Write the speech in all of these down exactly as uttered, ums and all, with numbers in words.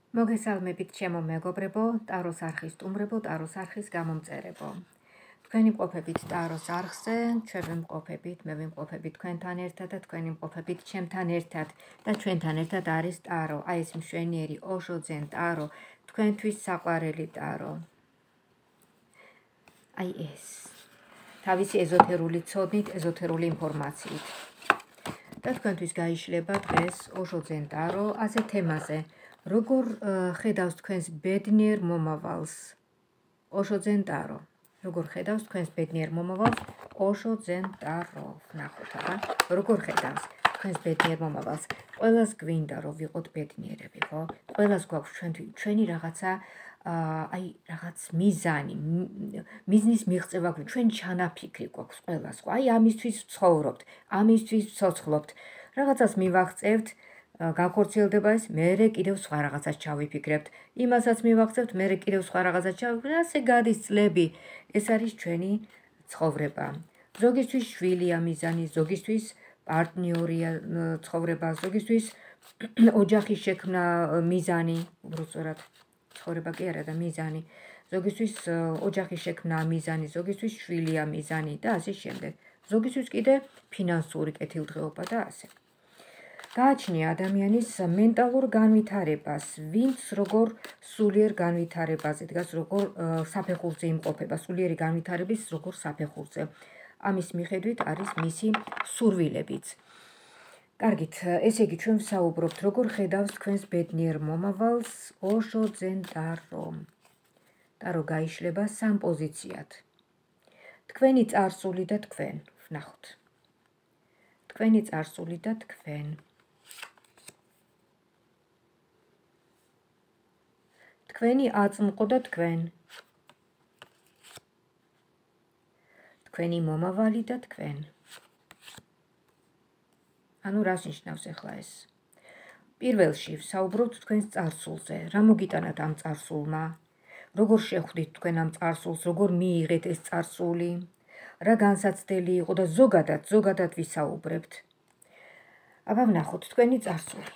მოგესალმებით ჩემო მეგობრებო, ტაროს არხის სტუმრებო, ტაროს არხის გამომწერებო. თქვენი მყოფებით ტაროს არხზე, ჩვენ ვიმყოფებით, მე ვიმყოფებით თქვენთან ერთად და თქვენი მყოფებით ჩემთან ერთად და ჩვენთან ერთად არის ტარო, აი ეს მშვენიერი ოშო ძენ ტარო, თქვენთვის საყვარელი ტარო. აი ეს. თავისი ეზოთერული ცოდნით, ეზოთერული ინფორმაციით. და თქვენთვის გაიშლება დღეს ოშო ძენ ტარო ასე თემაზე. როგორ ხედავს თქვენს ბედნიერ მომავალს ოშო ძენ ტარო? როგორ ხედავს თქვენს ბედნიერ მომავალს ოშო ძენ ტარო? ნახოთ აბა, როგორ ხედავს თქვენს ბედნიერ მომავალს? ყველას გვინდა რომ ვიყოთ ბედნიერები, ხო? ყველას გვაქვს ჩვენი რაღაცა აი რაღაც მიზანი, მიზნის მიღწევა გვაქვს, ჩვენ ჩანაფიქრი გვაქვს ყველას, ხო? აი ამისთვის ვცხოვრობთ, ამისთვის ვცოცხლობთ, რაღაცას მივაღწევთ, განხორციელდება ეს, მერე კიდევ სხვა რაღაცას ჩავიფიქრებთ. იმასაც მივახცევთ, მერე კიდევ სხვა რაღაცას ჩავიფიქრებთ. ასე გადის წლები. ეს არის ჩვენი ცხოვრება. ზოგისთვის შვილია მიზანი, ზოგისთვის პარტნიორია ცხოვრება, ზოგისთვის ოჯახის შექმნა მიზანი, უბრალოდ ცხოვრება კი არა და მიზანი. ზოგისთვის ოჯახის შექმნა მიზანი, ზოგისთვის შვილია მიზანი და ასე შემდეგ. ზოგისთვის კიდე ფინანსური კეთილდღეობა და ასე. გააჩნია ადამიანის მენტალურ განვითარებას, ვინც როგორ სულიერ განვითარებაზე დგას, როგორ საფეხურზე იმყოფება, სულიერი განვითარების როგორ საფეხურზე. ამის მიხედვით არის მისი სურვილებიც. კარგით, ესე იგი ჩვენ ვსაუბრობთ, როგორ ხედავს თქვენს ბედნიერ მომავალს ოშო ძენ ტარო. ტარო გაიშლება სამ პოზიციად. თქვენი წარსული და თქვენ, ვნახოთ. თქვენი წარსული და თქვენ. თქვენი აწმყო და თქვენ. თქვენი მომავალი და თქვენ. ანუ რას ნიშნავს ახლა ეს? პირველში ვსაუბრობთ თქვენს წარსულზე. რა მოგიტანათ ამ წარსულმა? როგორ შეხვდით თქვენ ამ წარსულს, როგორ მიიღეთ ეს წარსული? რა განსაცდელი იყო და ზოგადად, ზოგადად ვისაუბრებთ. აბა ვნახოთ თქვენი წარსული.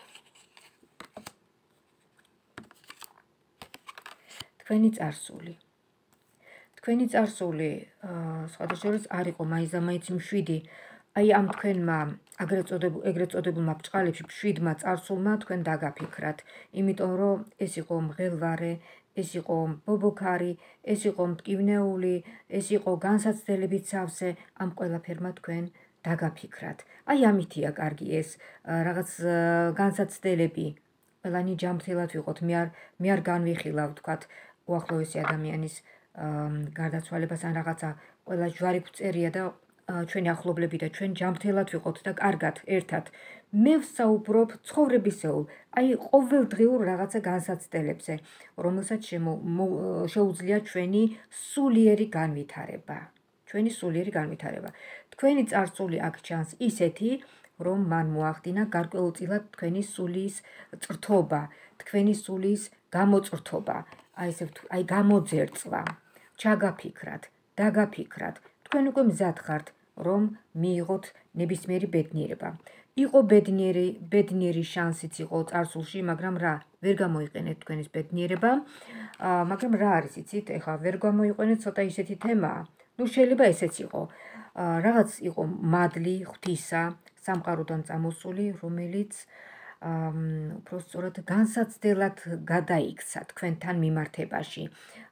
თქვენი წარსული. თქვენი წარსული, სხვათა შორის არ იყო მაინც და მაინც მშვიდი. აი ამ თქვენმა ეგრეთ წოდებულმა ბრჭყალებში მშვიდმა წარსულმა თქვენ დაგაფიქრათ, იმიტომ რომ ეს იყო მღელვარე, ეს იყო ბობოქარი, ეს იყო მტკივნეული, ეს იყო განსაცდელებით სავსე, ამ ყველაფერმა თქვენ დაგაფიქრათ. აი ამითია კარგი ეს რაღაც განსაცდელები. ყველანი ჯანმრთელად ვიყოთ, მე არ განვიხილავ თქვათ უახლოესი ადამიანის გარდაცვალებას ან რაღაცა, ყველა ჯვარი გვწერია და ჩვენი ახლობლები და ჩვენ ჯანმრთელად ვიყოთ და კარგად ერთად. მე ვსაუბრობ ცხოვრებისეულ, აი ყოველდღიურ რაღაცა განსაცდელებზე, რომელსაც შეუძლია ჩვენი სულიერი განვითარება. ჩვენი სულიერი განვითარება. თქვენი წარსული აქ ჩანს ისეთი, რომ მან მოახდინა გარკვეულწილად თქვენი სულის წრთობა, თქვენი სულის გამოწრთობა, აი ესე აი გამოძერწვა. ჩაგაფიქრათ, დაგაფიქრათ, თქვენ უკვე მზად ხართ, რომ მიიღოთ ნებისმიერი ბედნიერება. იყო ბედნიერი, ბედნიერი შანსიც იყო წარსულში, მაგრამ რა, ვერ გამოიყენეთ თქვენის ბედნიერება, მაგრამ რა არის იცით, ეხლა ვერ გამოიყენეთ, ცოტა ისეთი თემაა. ნუ შეიძლება ესეც იყო. რაღაც იყო მადლი ღვთისა, სამყაროდან წამოსული, რომელიც უფრო სწორად განსაცდელად გადაიქცა თქვენთან მიმართებაში.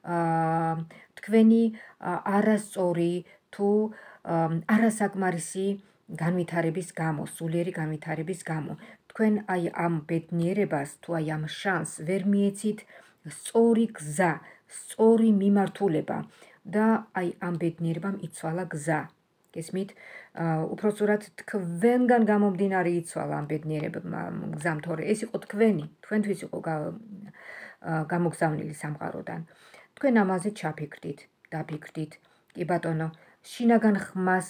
თქვენი არასწორი თუ არასაკმარისი განვითარების გამო, სულიერი განვითარების გამო. თქვენ აი ამ ბედნიერებას თუ აი ამ შანსს ვერ მიეცით სწორი გზა, სწორი მიმართულება და აი ამ ბედნიერებამ იცვალა გზა. გესმით? უფრო სწორად თქვენგან გამომდინარე იცვალა ამ ბედნიერებმა გზამ, თორე ეს იყო თქვენი, თქვენთვის იყო გამოგზავნილი სამყაროდან. თქვენ ამაზე ჩაფიქრდით, დაფიქრდით. კი ბატონო, შინაგან ხმას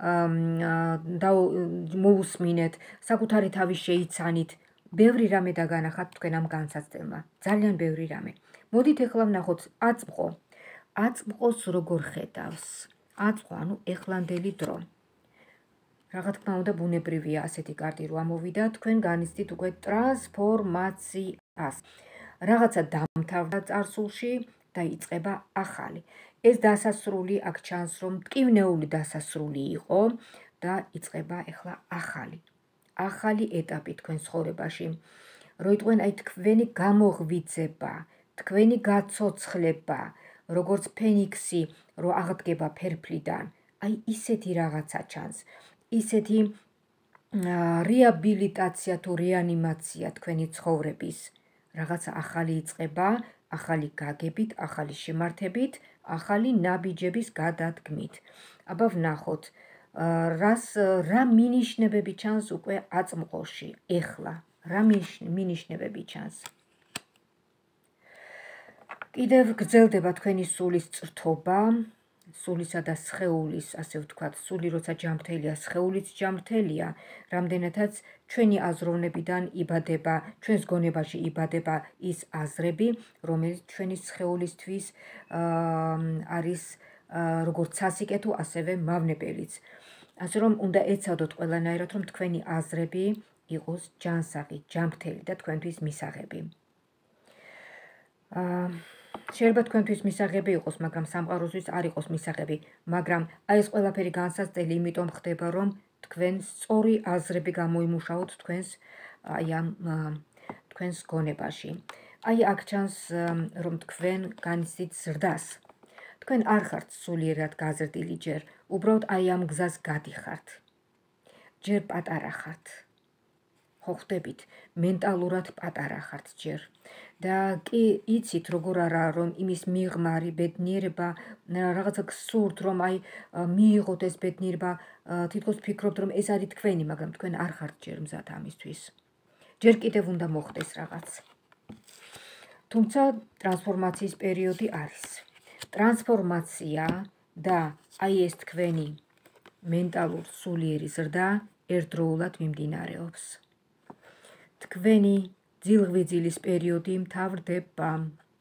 მოусმინეთ, საკუთარი თავი შეიცანით. ბევრი რამე დაგანახათ თქვენ ამ განსაცდელმა. ძალიან ბევრი რამე. მოდით ახლა ვნახოთ აწმყო. აწმყოს როგორ ხედავს? აწმყო, ანუ ეხლანდელი დრო. რა თქმა უნდა, ბუნებრივია ასეთი კარტი რომ ამოვიდა, თქვენ განიცდით უკვე ტრანსფორმაციას. რაღაცა დამთავრდა წარსულში და იწყება ახალი. ეს დასასრული აქ ჩანს, რომ მტკივნეული დასასრული იყო და იწყება ეხლა ახალი. ახალი ეტაპი თქვენ ცხოვრებაში. რო იტყვენ აი თქვენი გამოღვიძება, თქვენი გაცოცხლება, როგორც ფენიქსი, რო აღდგება ფერფლიდან, აი ისეთი რაღაცა ჩანს. ისეთი რეაბილიტაცია თუ რეანიმაცია თქვენი ცხოვრების. რაღაცა ახალი იწყება, ახალი გაგებით, ახალი შემართებით, ახალი ნაბიჯების გადადგმით. აბა ვნახოთ, რას რა მინიშნებები ჩანს უკვე აწმყოში, ეხლა, რა მინიშნებები ჩანს. კიდევ გრძელდება თქვენი სულის წრთობა, სულისა და სხეულის, ასე ვთქვათ, სული როცა ჯამრთელია, სხეულიც ჯამრთელია, რამდენადაც ჩვენი აზროვნებიდან იბადება, ჩვენს გონებაში იბადება ის აზრები, რომელიც ჩვენი სხეულისთვის არის როგორც სასიკე თუ ასევე მავნებელიც. ასე რომ უნდა ეცადოთ ყველანაირად, რომ თქვენი აზრები იყოს ჯანსაღი, ჯანმრთელი და თქვენთვის მისაღები. შეიძლება თქვენთვის მისაღები იყოს, მაგრამ სამყაროსთვის არ იყოს მისაღები, მაგრამ აი ეს ყველაფერი განსაცდელი იმიტომ ხდება, რომ თქვენ სწორი აზრები გამოიმუშაოთ თქვენს აი ამ თქვენს გონებაში. აი აქ ჩანს, რომ თქვენ განიცდით ზრდას. თქვენ არ ხართ სულიერად გაზრდილი ჯერ, უბრალოდ აი ამ გზას გადიხართ. ჯერ პატარა ხართ. ხო ხდებით, მენტალურად პატარა ხართ ჯერ. და კი იცით როგორ არა, რომ იმის მიღმარი ბედნიერება რაღაცა გსურთ, რომ აი მიიღოთ ეს ბედნიერება, თითქოს ფიქრობთ, რომ ეს არის თქვენი, მაგრამ თქვენ არ ხართ ჯერ მზად ამისთვის. ჯერ კიდევ უნდა მოხდეს რაღაც. თუმცა ტრანსფორმაციის პერიოდი არის. ტრანსფორმაცია და აი ეს თქვენი მენტალურ სულიერი ზრდა ერთდროულად მიმდინარეობს. თქვენი ძილღვიძილის პერიოდი მთავრდება.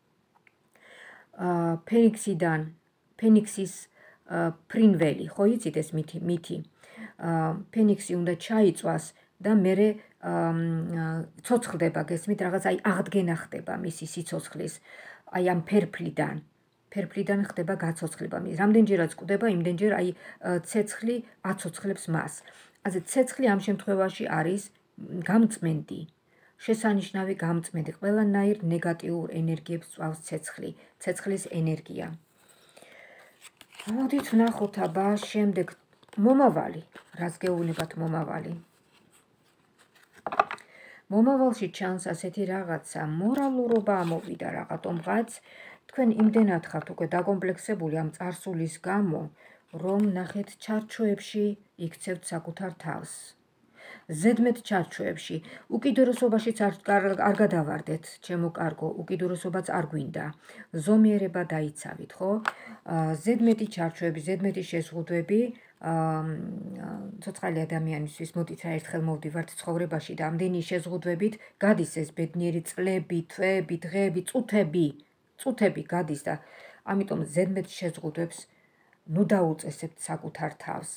ფენიქსიდან, ფენიქსის ფრინველი, ხო იცით ეს მითი? ფენიქსი უნდა ჩაიწვას და მერე ცოცხლდება, გესმით, რაღაც აი აღდგენა ხდება მისი სიცოცხლის, აი ამ ფერფლიდან. ფერფლიდან ხდება გაცოცხლება. რამდენჯერაც კვდება, იმდენჯერ აი ცეცხლი აცოცხლებს მას. ასე ცეცხლი ამ შემთხვევაში არის გამწმენდი. შესანიშნავი გამწმენდი, ყველანაირ ნეგატიურ ენერგიებს წვავს ცეცხლი, ცეცხლის ენერგია. მოდით ვნახოთ აბა შემდეგ მომავალი, რას გეუბნებათ მომავალი. მომავალში ჩანს ასეთი რაღაცა, მორალურობა ამოვიდა რაღაცომღაც, თქვენ იმდენად ხართ უკვე დაკომპლექსებული ამ წარსულის გამო, რომ ნახეთ ჩარჩოებში იქცევთ საკუთარ თავს. ზედმეტ ჩარჩოებში, უკიდურესობაშიც არ გადავარდეთ, ჩემო კარგო, უკიდურესობაც არ გვინდა. ზომიერება დაიცავით, ხო? ზედმეტი ჩარჩოები, ზედმეტი შეზღუდვები, ცოცხალი ადამიანისთვის მოდით რა ერთხელ მოვდივართ ცხოვრებაში და ამდენი შეზღუდვებით გადის ეს ბედნიერი წლები, თვეები, დღეები, წუთები, წუთები გადის და ამიტომ ზედმეტ შეზღუდვებს ნუ დაუწესებთ საკუთარ თავს.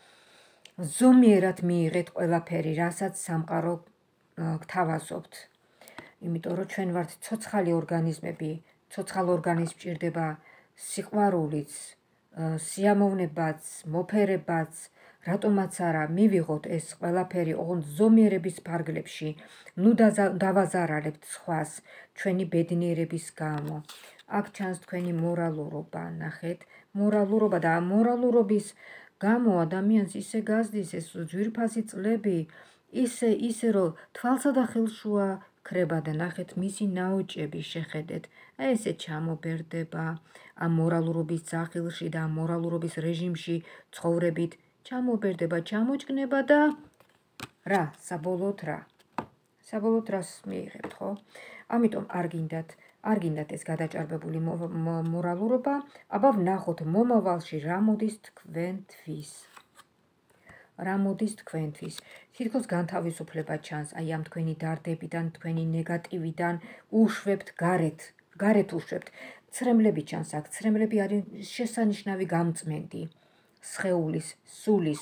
ზომიერად მიიღეთ ყველაფერი, რასაც სამყარო გთავაზობთ. იმიტომ რომ ჩვენ ვართ ცოცხალი ორგანიზმები, ცოცხალ ორგანიზმს ჭირდება სიყვარულიც, სიამოვნებაც, მოფერებაც, რატომაც არა მივიღოთ ეს ყველაფერი ოღონდ ზომიერების ფარგლებში, ნუ დავაზარალებთ სხვას ჩვენი ბედნიერების გამო. აქ ჩანს თქვენი მორალურობა, ნახეთ, მორალურობა და მორალურობის გამო ადამიანს ისე გაზდის ეს ძვირფასი წლები, ისე ისე რომ თვალსა და ხელშუა ქრება და ნახეთ მისი ნაოჭები შეხედეთ. აი ესე ჩამობერდება ამ მორალურობის ძახილში და ამ მორალურობის რეჟიმში ცხოვრებით, ჩამობერდება, ჩამოჭკნება და რა, საბოლოოდ რა? საბოლოოდ რას მიიღებთ, ხო? ამიტომ არ გინდათ არ გინდათ ეს გადაჭარბებული მორალურობა, აბა ვნახოთ მომავალში რა მოდის თქვენთვის. რა მოდის თქვენთვის. თითქოს განთავისუფლება ჩანს აი ამ თქვენი დარდებიდან, თქვენი ნეგატივიდან, უშვებთ გარეთ, გარეთ უშვებთ. ცრემლები ჩანს აქ, ცრემლები არის შესანიშნავი გამწმენდი. სხეულის, სულის,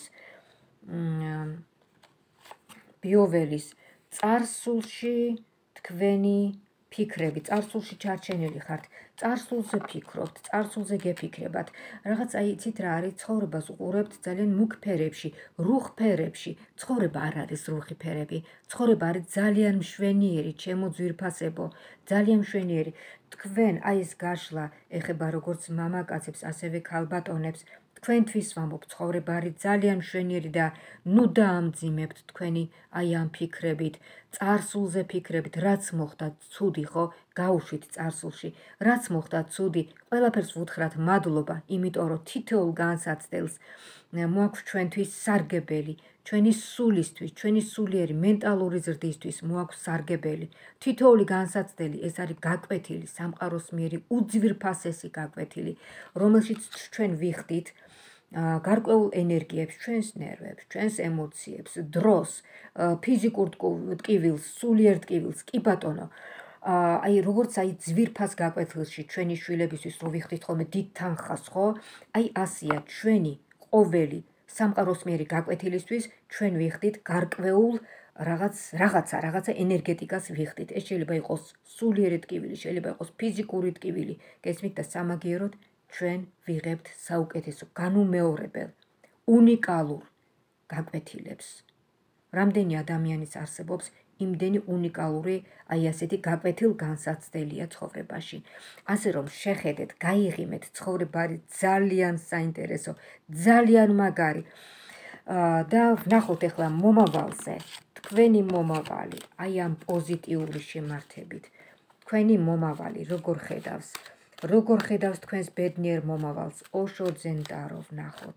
ბიოველის, წარსულში თქვენი ფიქრები, წარსულში ჩარჩენილი ხართ, წარსულზე ფიქრობთ, წარსულზე გეფიქრებათ. რაღაც აი იცით რა არის, ცხოვრებას უყურებთ ძალიან მუქ ფერებში, რუხ ფერებში. ცხოვრება არ არის რუხი ფერები. ცხოვრება არის ძალიან მშვენიერი, ჩემო ძვირფასებო, ძალიან მშვენიერი. თქვენ აი ეს გაშლა ეხება როგორც მამაკაცებს, ასევე ქალბატონებს. თქვენთვის ვამბობ, ცხოვრება არის ძალიან მშვენიერი და ნუ დაამძიმებთ თქვენი აი ამ ფიქრებით, წარსულზე ფიქრებით, რაც მოხდა ცუდი, ხო? გაუშვით წარსულში. რაც მოხდა ცუდი, ყველაფერს ვუთხრათ მადლობა, იმიტომ რომ თითოეულ განსაცდელს მოაქვს ჩვენთვის სარგებელი, ჩვენი სულისთვის, ჩვენი სულიერი მენტალური ზრდისთვის მოაქვს სარგებელი. თითოეული განსაცდელი ეს არის გაკვეთილი, სამყაროს მიერი უძვირფასესი გაკვეთილი, რომელშიც ჩვენ ვიხდით გარკვეულ ენერგიებს, ჩვენს ნერვებს, ჩვენს ემოციებს, დროს, ფიზიკურ ტკივილს, სულიერ ტკივილს, კი ბატონო. აი როგორც აი ძვირფას გაკვეთილში ჩვენი შვილებისთვის რო ვიხდით ხოლმე დიდ თანხას, ხო? აი ასეა ჩვენი ყოველი სამყაროს მიერი გაკვეთილისთვის ჩვენ ვიხდით გარკვეულ რაღაც რაღაცა, რაღაცა ენერგეტიკას ვიხდით. ეს შეიძლება იყოს სულიერი ტკივილი, შეიძლება იყოს ფიზიკური ტკივილი. გესმით და სამაგიეროდ ჩვენ ვიღებთ საუკეთესო, განუმეორებელ, უნიკალურ გაკვეთილებს. რამდენი ადამიანის არსებობს, იმდენი უნიკალური აი ასეთი გაკვეთილ განსაცდელია ცხოვრებაში. ასე რომ შეხედეთ, გაიღიმეთ, ცხოვრება არის ძალიან საინტერესო, ძალიან მაგარი. და ვნახოთ ახლა მომავალზე, თქვენი მომავალი, აი ამ პოზიტიური შემართებით. თქვენი მომავალი როგორ ხედავს? როგორ ხედავს თქვენს ბედნიერ მომავალს? ოშო ძენტარო ვნახოთ.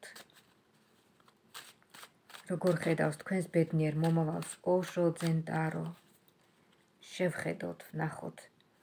როგორ ხედავს თქვენს ბედნიერ მომავალს? ოშო ძენტარო. შევხედოთ, ვნახოთ.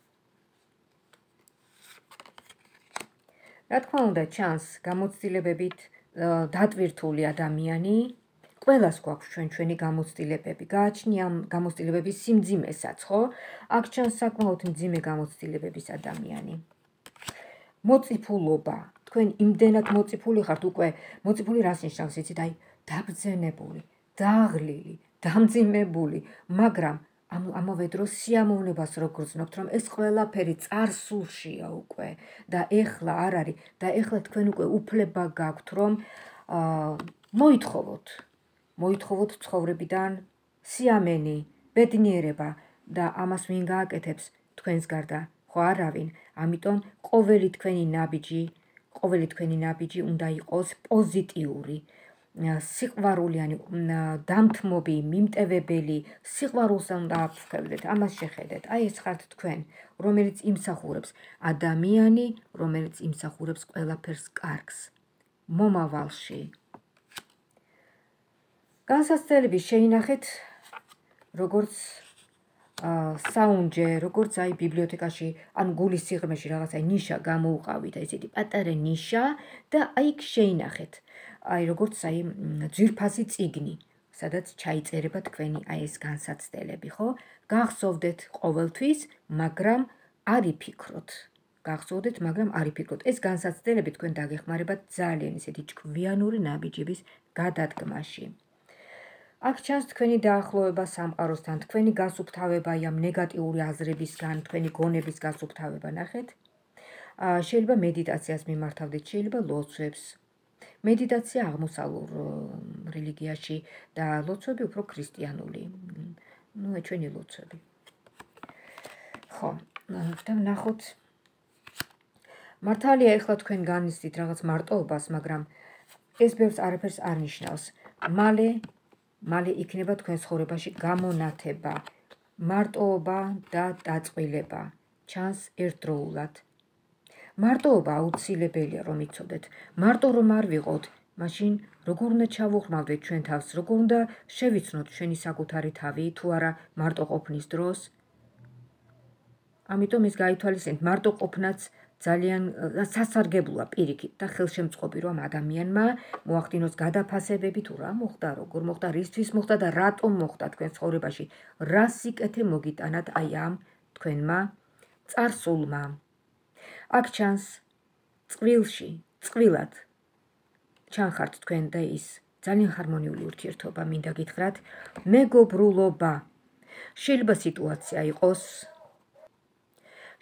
რა თქმა უნდა, ჩანს გამოცდილებებით დატვირთული ადამიანი. ყველას გვაქვს ჩვენ ჩვენი გამოცდილებები. გააჩნია ამ გამოცდილებების სიმძიმესაც, ხო? აქ ჩანს საკმაოდ მძიმე გამოცდილებების ადამიანი. მოწიფულობა. თქვენ იმდენად მოწიფული ხართ, უკვე მოწიფული რას ნიშნავს, იცით, აი დაბრძენებული, დაღლილი, დამძიმებული, მაგრამ ამავე დროს სიამოვნებას რო გრძნობთ, რომ ეს ყველაფერი წარსულშია უკვე და ეხლა არ არის და ეხლა თქვენ უკვე უფლება გაქვთ, რომ მოითხოვოთ, მოითხოვოთ ცხოვრებიდან სიამენი, ბედნიერება და ამას ვინ გააკეთებს თქვენს გარდა? ხო არავინ. ამიტომ ყოველი თქვენი ნაბიჯი, ყოველი თქვენი ნაბიჯი უნდა იყოს პოზიტიური, სიყვარულიანი, დამთმობი, მიმტევებელი, სიყვარულს უნდა აფრთხილდეთ, ამას შეხედეთ. აი ეს ხართ თქვენ, რომელიც იმსახურებს, ადამიანი, რომელიც იმსახურებს ყველაფერს კარგს, მომავალში. განსაცდელები შეინახეთ, როგორც საუნჯე, როგორც აი ბიბლიოთეკაში, ან გულის სიღრმეში რაღაცა ნიშა გამოუყავით, აი ესეთი პატარა ნიშა და აი შეინახეთ. აი როგორც აი ძვირფასი წიგნი, სადაც ჩაიწერება თქვენი აი ეს განსაცდელები, ხო? გახსოვდეთ ყოველთვის, მაგრამ არ იფიქროთ. გახსოვდეთ, მაგრამ არ იფიქროთ. ეს განსაცდელები თქვენ დაგეხმარებათ ძალიან ისეთი ჭკვიანური ნაბიჯების გადადგმაში. აქ ჩანს თქვენი დაახლოება სამყაროსთან, თქვენი გასუფთავება ამ ნეგატიური აზრებისგან, თქვენი გონების გასუფთავება, ნახეთ. შეიძლება მედიტაციას მიმართავდეთ, შეიძლება ლოცვებს. მედიტაცია აღმოსავლურ რელიგიაში და ლოცვები უფრო ქრისტიანული. ნუ ჩვენი ლოცვები. ხო, და ვნახოთ. მართალია ეხლა თქვენ განიცდით რაღაც მარტოობას, მაგრამ ეს ბევრს არაფერს არ ნიშნავს. მალე მალე იქნება თქვენ ცხოვრებაში გამონათება, მარტოობა და დაწყვილება. ჩანს ერთდროულად. მარტოობა აუცილებელია რომ იცოდეთ. მარტო რომ არ ვიყოთ, მაშინ როგორ უნდა ჩავუხმავდეთ ჩვენ თავს, როგორ უნდა შევიცნოთ ჩვენი საკუთარი თავი, თუ არა მარტო ყოფნის დროს. ამიტომ ის გაითვალისწინეთ, მარტო ყოფნაც ძალიან სასარგებლოა პირიქით და ხელშემწყობი რომ ადამიანმა მოახდინოს გადაფასებები თუ რა მოხდა, როგორ მოხდა, რისთვის მოხდა და რატომ მოხდა თქვენ ცხოვრებაში, რა სიკეთე მოგიტანათ აი ამ თქვენმა წარსულმა. აქ ჩანს წყვილში, წყვილად ჩანხართ თქვენ და ის ძალიან ჰარმონიული ურთიერთობა მინდა გითხრათ, მეგობრულობა. შეიძლება სიტუაცია იყოს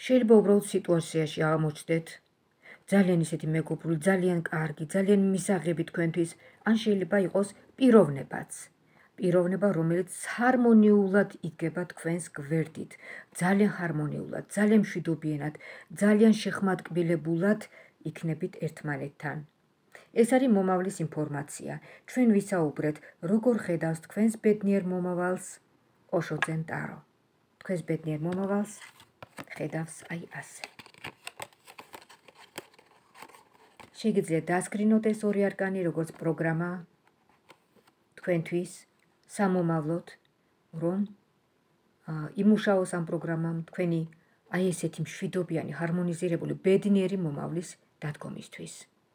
შეიძლება უბრალოდ სიტუაციაში აღმოჩნდეთ ძალიან ისეთი მეგობრული, ძალიან კარგი, ძალიან მისაღები თქვენთვის, ან შეიძლება იყოს პიროვნებაც. პიროვნება, რომელიც ჰარმონიულად იდგება თქვენს გვერდით, ძალიან ჰარმონიულად, ძალიან მშვიდობიანად, ძალიან შეხმატკბილებულად იქნებით ერთმანეთთან. ეს არის მომავლის ინფორმაცია. ჩვენ ვისაუბრეთ, როგორ ხედავს თქვენს ბედნიერ მომავალს ოშო ძენ ტარო. თქვენს ბედნიერ მომავალს ხედავს აი ასე. შეგიძლიათ დასკრინოთ ეს ორი არკანი, როგორც პროგრამა თქვენთვის, სამომავლოდ, რომ იმუშაოს ამ პროგრამამ თქვენი აი ესეთი მშვიდობიანი, ჰარმონიზირებული, ბედნიერი მომავლის დადგომისთვის.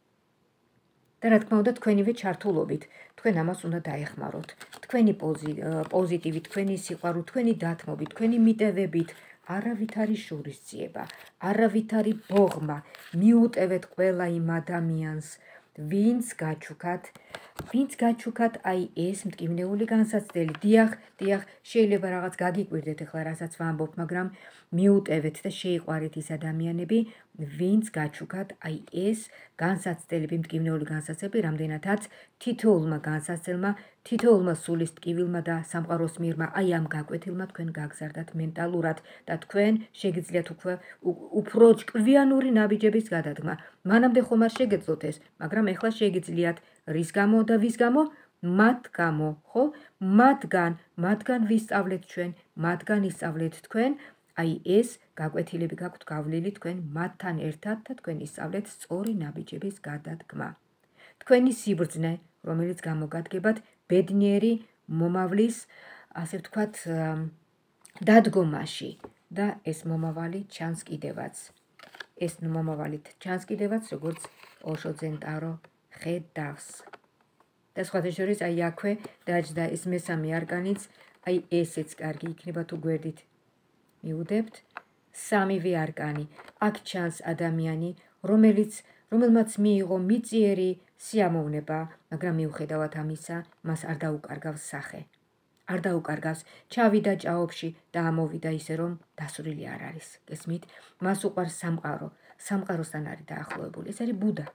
და რა თქმა უნდა, თქვენივე ჩართულობით, თქვენ ამას უნდა დაეხმაროთ. თქვენი პოზიტივით, თქვენი სიყვარულით, თქვენი დათმობით, თქვენი მიტევებით, არავითარი შურისძიება, არავითარი ბოღმა, მიუტევეთ ყველა იმ ადამიანს, ვინც გაჩუქათ, ვინც გაჩუქათ აი ეს მტკივნეული განსაცდელი. დიახ, დიახ, შეიძლება რაღაც გაგიკვირდეთ ახლა რასაც ვამბობ, მაგრამ მიუტევეთ და შეიყვარეთ ის ადამიანები, ვინც გაჩუქათ აი ეს განსაცდელები, მტკივნეული განსაცდელები, რამდენადაც თითოეულმა განსაცდელმა, თითოეულმა სულის ტკივილმა და სამყაროს მიერმა აი ამ გაკვეთილმა თქვენ გაგზარდათ მენტალურად და თქვენ შეგიძლიათ უკვე უფრო ჭკვიანური ნაბიჯების გადადგმა. მანამდე ხომ არ შეგეძლოთ ეს, მაგრამ ეხლა შეგიძლიათ. რის გამო და ვის გამო? მათ გამო, ხო? მათგან, მათგან ვისწავლეთ ჩვენ, მათგან ისწავლეთ თქვენ, აი ეს გაკვეთილები გაქვთ გავლილი თქვენ მათთან ერთად და თქვენ ისწავლეთ სწორი ნაბიჯების გადადგმა. თქვენი სიბრძნე, რომელიც გამოგადგებათ ბედნიერი მომავლის, ასე ვთქვათ, დადგომაში და ეს მომავალი ჩანს კიდევაც. ეს მომავალი ჩანს კიდევაც, როგორც ოშო ძენ ტარო ხედავს. და სხვათა შორის აი აქვე დაჯდა ეს მესამე არკანიც, აი ესეც კარგი იქნება თუ გვერდით მიუდებთ. სამივე არკანი. აქ ჩანს ადამიანი, რომელიც რომელმაც მიიღო მიწიერი სიამოვნება, მაგრამ მიუხედავად ამისა, მას არ დაუკარგავს სახე. არ დაუკარგავს, ჩავიდა ჭაობში და ამოვიდა ისე რომ დასურილი არ არის. გესმით? მას უყვარს სამყარო, სამყაროსთან არის დაახლოებული. ეს არის ბუდა.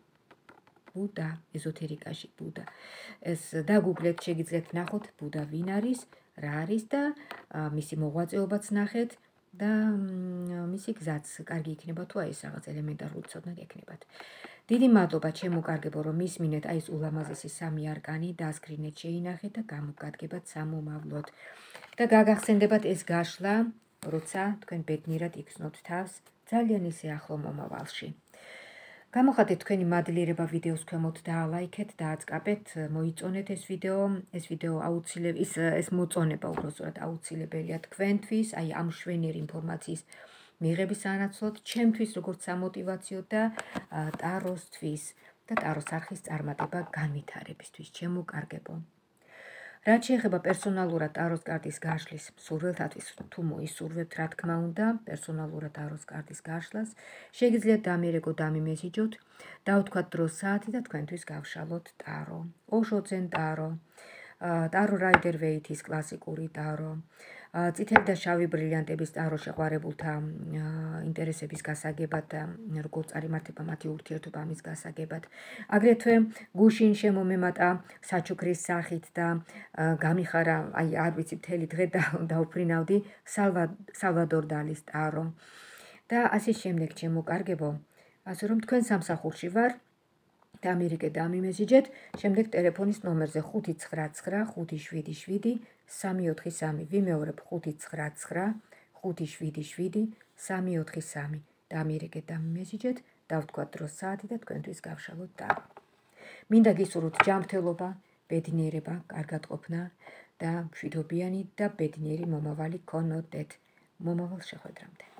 ბუდა, ეზოთერიკაში ბუდა. ეს დაგუგლეთ, შეგიძლიათ ნახოთ ბუდა ვინ არის, რა არის და მისი მოღვაწეობაც ნახეთ და მისი გზაც კარგი იქნება თუ აი ეს რაღაც ელემენტარული ცოდნა გექნებათ. დიდი მადლობა ჩემო კარგებო, რომ მისმინეთ აი ეს ულამაზესი სამი არკანი, დასკრინეთ, შეინახეთ და გამოგადგებათ სამომავლოდ. და გაგახსენდებათ ეს გაშლა, როცა თქვენ ბედნიერად იქცნოთ თავს ძალიან ისე ახლო მომავალში. გამოხატეთ თქვენი მადლიერება ვიდეოს ქვემოთ და ლაიქეთ და აწკაპეთ, მოიწონეთ ეს ვიდეო, ეს ვიდეო აუცილებელი, ის ეს მოწონება უბრალოდ აუცილებელია თქვენთვის, აი ამ შვენიერი ინფორმაციის მიღების სანაცვლოდ, ჩემთვის როგორც სამოტივაციო და ტაროსთვის და ტაროს არხის წარმატება განვითარებისთვის, ჩემო კარგებო. რაც შეეხება პერსონალურად ტაროს კარტის გაშლის მსურველთათვის, თუ მოისურვებთ, რა თქმა უნდა, პერსონალურად ტაროს კარტის გაშლას, შეგიძლიათ დამიერეგო დამიმესიჯოთ, დავთქვათ დრო საათი და თქვენთვის გავშალოთ ტარო. ოშო ძენ ტარო, ტარო რაიდერ ვეითის კლასიკური ტარო, წითელი და შავი ბრილიანტების ტარო შეყვარებულთა ინტერესების გასაგებად და როგორც წარიმართება მათი ურთიერთობა ამის გასაგებად. აგრეთვე გუშინ შემომემატა საჩუქრის სახით და გამიხარა, აი არ ვიცი, მთელი დღე დაუფრინავდი სალვადორ დალის ტარო. და ასე შემდეგ, ჩემო კარგებო, ასე რომ თქვენ სამსახურში ვარ, დამირეკე დამიმესიჯეთ, შემდეგ ტელეფონის ნომერზე ხუთი ცხრა ცხრა ხუთი შვიდი შვიდი სამი ოთხი სამი, ვიმეორებ ხუთი ცხრა ცხრა ხუთი შვიდი შვიდი სამი ოთხი სამი, დამირეკე დამიმესიჯეთ, დავთქვათ დრო საათი და თქვენთვის გავშალოთ ტარო. მინდა გისურვოთ ჯანმრთელობა, ბედნიერება, კარგადყოფნა და მშვიდობიანი და ბედნიერი მომავალი გქონოდეთ. მომავალ შეხვედრამდე.